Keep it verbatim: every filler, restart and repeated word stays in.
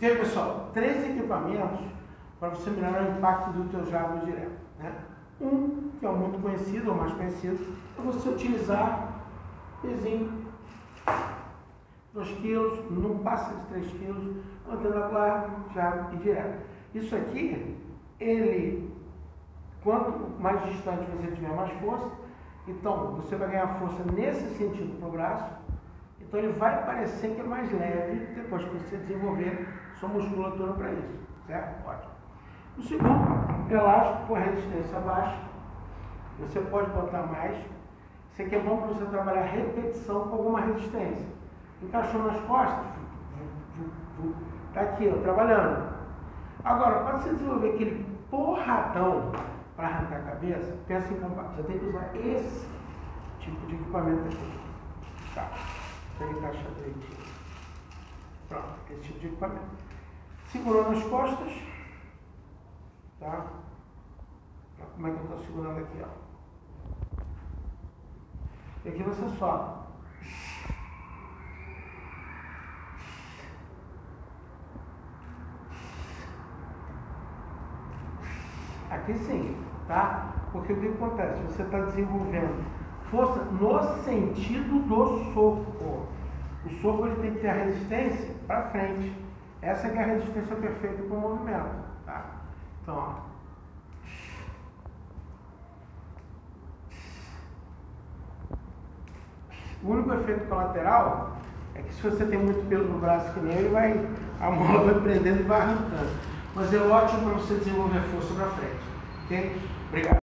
Ok, pessoal? Três equipamentos para você melhorar o impacto do teu jato direto, né? Um, que é o muito conhecido, ou mais conhecido, é você utilizar pezinho, dois quilos, não passa de três quilos, mantendo a guarda, jato e direto. Isso aqui, ele, quanto mais distante você tiver, mais força. Então, você vai ganhar força nesse sentido para o braço. Então, ele vai parecer que é mais leve depois que você desenvolver sua musculatura para isso, certo? Ótimo. O segundo, elástico com resistência baixa. Você pode botar mais. Isso aqui é bom para você trabalhar repetição com alguma resistência. Encaixou nas costas, está aqui, ó, trabalhando. Agora, para você desenvolver aquele porradão para arrancar a cabeça, pensa em combate. Você tem que usar esse tipo de equipamento aqui. Tá. Tem que encaixar direitinho. Pronto, esse tipo de equipamento. Segurou nas costas. Tá? Como é que eu estou segurando aqui, ó? E aqui você sobe. Aqui sim, tá? Porque o que acontece? Você está desenvolvendo força no sentido do soco. O soco ele tem que ter a resistência para frente. Essa que é a resistência perfeita para o movimento, tá? Então, ó. O único efeito colateral é que se você tem muito pelo no braço que nem ele, vai, a mola vai prendendo e vai arrancando. Mas é ótimo para você desenvolver força para frente. Ok? Obrigado.